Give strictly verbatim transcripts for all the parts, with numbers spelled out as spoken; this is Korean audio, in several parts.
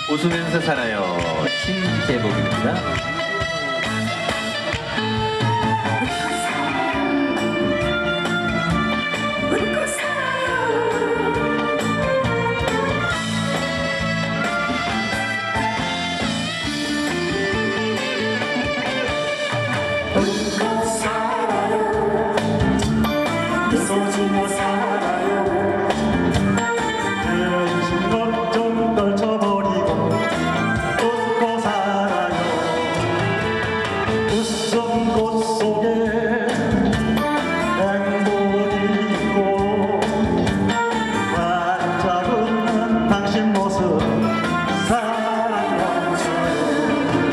웃으면서 살아요. 신재복입니다. 웃고 살아요. 미소 지며 살아요. 헤어진 것좀 떨쳐버리고 웃고 살아요. 웃음 꽃 속에 행복이 있고 반짝이는 당신 모습 사랑 넘쳐요.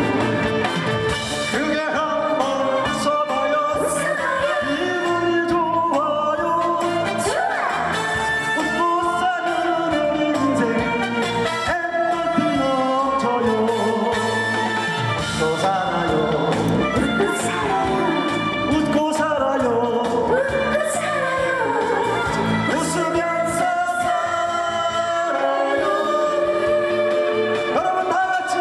그게 한번 웃어봐요. 기분이 좋아요. 웃고 사는 우리 인생 엔돌핀 넘쳐요. 웃고 살아요. 웃고 살아요. 웃으면서 살아요. 여러분 다 같이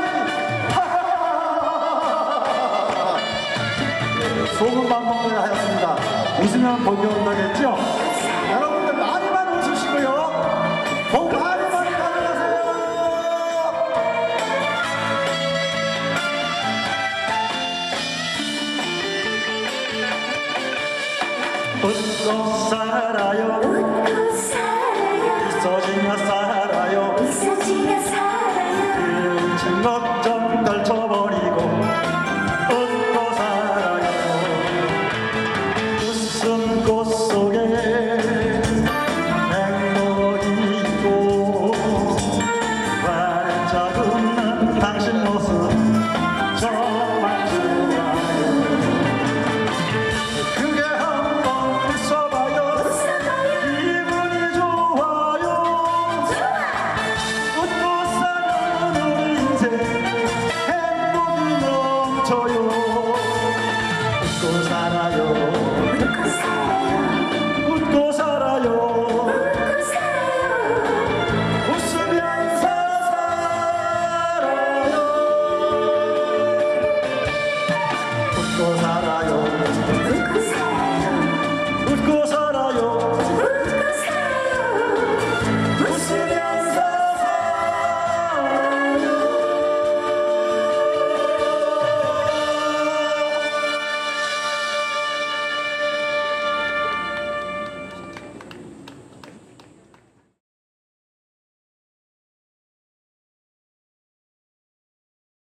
하하하하. 소금 방법을 하였습니다. 웃으면 복이 온다겠죠? 여러분들 많이 많이 웃으시고요. 복 많이 많이 가져가세요. 웃고 살아요. 있어지며 살아요. 잊힌 걱정 떨쳐버리고